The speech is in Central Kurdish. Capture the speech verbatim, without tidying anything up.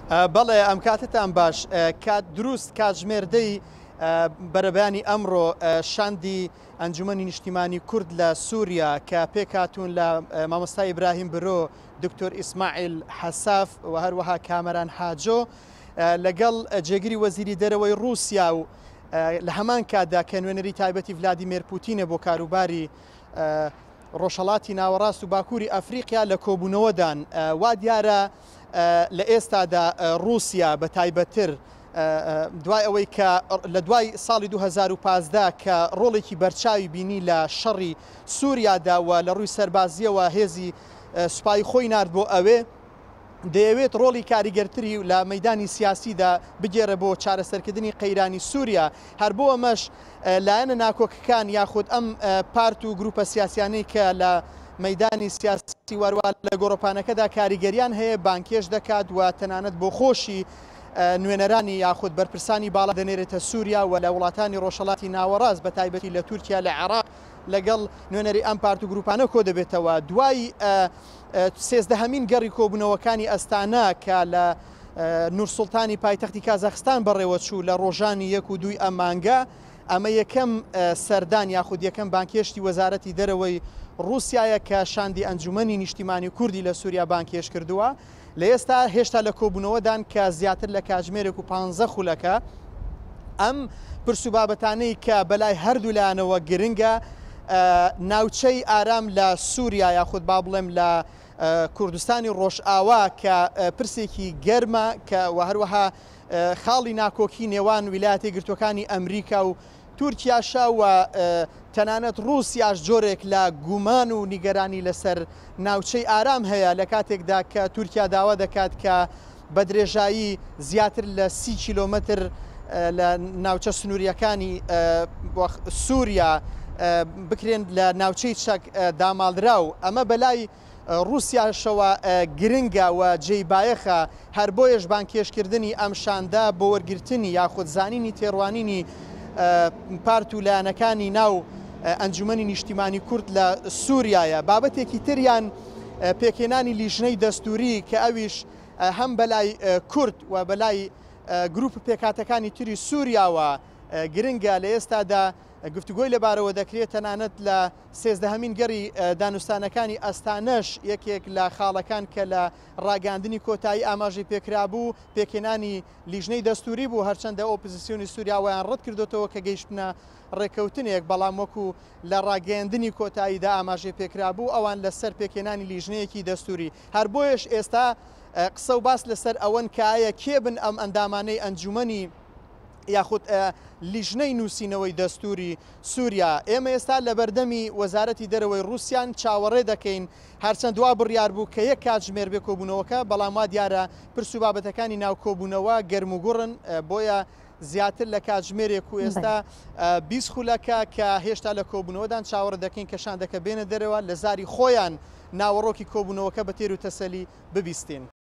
بەڵێ ئەم کاتتان باش کات دروست کاتژمێردەی بەرەبەیانی ئەمڕۆ شاندی ئەنجومەنی نیشتیمانی کورد لە سووریا کە پێکاتون لە مامۆستا ئیبراهیم برۆ دکتۆر ئیسماعیل حەساف و هەروەها کامەران حاجۆ لەگەڵ جێگیری وەزیری دەرەوەی رووسیا و لە هەمان کاتدا کە نوێنەری تایبەتی ڤلادیمیر پوتینە بۆ کاروباری ڕۆژهەڵاتی ناوەڕاست و باکووری ئەفریقیا لە کۆبوونەوەدان وا دیارە لە ئێستادا رووسیا بە تایبەتر دوای ئەوەی کە لە دوای ساڵی دوو هەزار و پانزدە کە ڕۆڵێکی بەرچاوی بینی لە شەڕی سووریادا و لە ڕووی سەربازیەوە هێزی سوپای خۆی نارد بۆ ئەوێ دەیەوێت ڕۆڵی کاریگەرتری لە مەیدانی سیاسیدا بگێرە بۆ چارەسەرکردنی قەیرانی سووریا هەر بۆ ئەمەش لایەنە ناکۆکەکان یاخود ئەم پارت و گروپە سیاسیانەی کە لە مەیدانی سیاسی وەروە لە گۆڕۆپانەکەدا کاریگەریان هەیە بانکێش دەکات و تەنانەت بۆ خۆشی نوێنەرانی یاخود بەرپرسانی باڵا دەنێرێتە سووریا و لە وڵاتانی ڕۆژهەڵاتی ناوەڕاست بە تایبەتی لە تورکیا لە عێراق لەگەڵ نوێنەری ئەم پارت و گروپانە کۆ دەبێتەوە دوای سێزدەهەمین گەڕی کۆبوونەوەکانی ئەستانە کە لە نورسوڵتانی پایتەختی کازاخستان بەڕێوە چوو لە ڕۆژانی یەک و دوی ئەم مانگە ئەمە یەکەم سەردان یاخود یەکەم بانکێشتی وەزارەتی دەرەوەی رووسایە کە شاندی ئەنجومەنی نیشتیمانی کوردی لە سووریا بانکێش کردووە لە ئێستا هێشتا لە کۆبوونەوەدان کە زیاتر لە کاتژمێرێک و پانزە خولەکە ئەم پرسوبابەتانەی کە بەلای هەردوو لایەنەوە گرنگە ناوچەی ئارام لە سووریا یاخود با بڵێم لە کوردستانی ڕۆژئاوا کە پرسێکی گەرمە کە و هەروەها خاڵی ناکۆکی نێوان ویلایەتە یەکگرتووەکانی ئەمریکا و تورکیاشا و تەنانەت رووسیاش جۆرێک لە گومان و نیگەرانی لەسەر ناوچەی ئارام هەیە لە کاتێکدا کە تورکیا داوا دەکات کە بە درێژایی زیاتر لە سی کیلۆمەتر لە ناوچە سنووریەکانی سووریا بکرێن لە ناوچەی چەک داماڵراو ئەمە بەلای رووسیاشەوە گرنگە و جێی بایەخە هەر بۆیەش بانکێشکردنی ئەم شاندا بۆ وەرگرتنی یاخود زانینی تێڕوانینی پارت و لایەنەکانی ناو ئەنجومەنی نیشتیمانی کورد لە سووریایە بابەتێکی تریان پێکێنانی لیژنەی دەستوری کە ئەویش هەم بەلای کورد و بەلای گروپ پێکاتەکانی تری سووریاوە گرنگە لە ئێستادا گفتوگۆی لەبارەوە دەکرێت تەنانەت لە سێزدەهەمین گەڕی دانوستانەکانی ئەستانەش یەکێک لە خاڵەکان کە لە ڕاگەاندنی کۆتایی ئاماژەی پێکرابوو پێکێنانی لیژنەی دەستوری بوو هەرچەندە ئۆپۆزیسیۆنی سووریاوەیان ڕەت کردوتەوە کە گەیشتنە ڕێکەوتنێک بەڵام وەکو لە ڕاگەاندنی کۆتاییدا ئاماژەی پێکرابوو ئەوان لەسەر پێکێنانی لیژنەیەکی دەستوری هەر بۆیش ئێستا قسە و باس لەسەر ئەوەن کایە کێبن ئەم ئەندامانەی ئەنجومەنی یاخود لیژنەی نووسینەوەی دەستوری سووریا ئێمە ئێستا لە بەردەمی وەزارەتی دەرەوەی رووسیان چاوەڕێ دەکەین هەرچەند دوا بڕیار بوو کە یەک کاتژمێر بێ کۆبوونەوەکە بەڵام وا دیارە پرسوبابەتەکانی ناو کۆبوونەوە گەرم و گوڕن بۆیە زیاتر لە کاتژمێرێک و ئێستا بیست خولەکە کە هێشتا لە کۆبوونەوەدان چاوەڕێ دەکەین کە شاندەکە بێنە دەرەوە لە زاری خۆیان ناوەڕۆکی کۆبوونەوەکە بە تێر و تەسەلی ببیستین.